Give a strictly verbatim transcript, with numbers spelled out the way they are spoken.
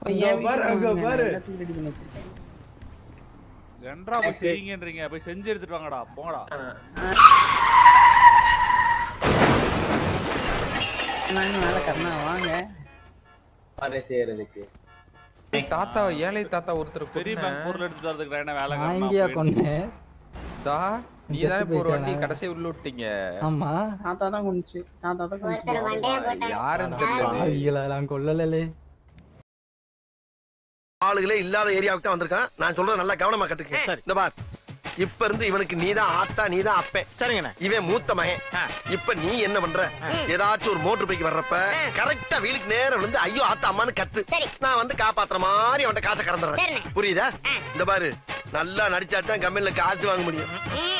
ரெண்டரா போய் செய்யுங்கன்றீங்க, போய் செஞ்சு எடுத்துட்டு வாங்கடா போங்கடா. நான் மேல கண்ணா வாங்க பாரு செய்யறதுக்கு. தாத்தா ஏழை தாத்தா ஒருத்தர் பெரிய பேங்க் பொருள் எடுத்துட்டு வரதுக்கு என்ன வேலை நான் இங்கயா கொன்னே தா நீ தானே போற வண்டி கடைசி உள்ள விட்டீங்க. ஆமா தாத்தா தான் கொன்னுச்சு தாத்தா தான் கொன்னுச்சு யாருன்னு தெரியல. அவங்கள நான் கொல்லலலே. ஆளுகளே இல்லாத ஏரியாவுக்கு தான் வந்திருக்கான். நான் சொல்றது நல்லா கவனமா கத்துக்க. இந்த பார், இப்ப இருந்து இவனுக்கு நீதான் ஆத்தா நீதான் அப்பேன். சரிங்கண்ணா. இவன் மூத்த மகன். இப்ப நீ என்ன பண்ற, ஏதாச்சும் ஒரு மோட்டர் பைக் வர்றப்ப கரெக்டா வீலுக்கு நேரம் விழுந்து ஐயோ ஆத்தா அம்மான்னு கத்து. நான் வந்து காப்பாத்துற மாதிரி அவன்கிட்ட காசை கறந்துறேன். புரியுதா? இந்த பாரு, நல்லா நடிச்சாதான் கம்பெனில காசு வாங்க முடியும்.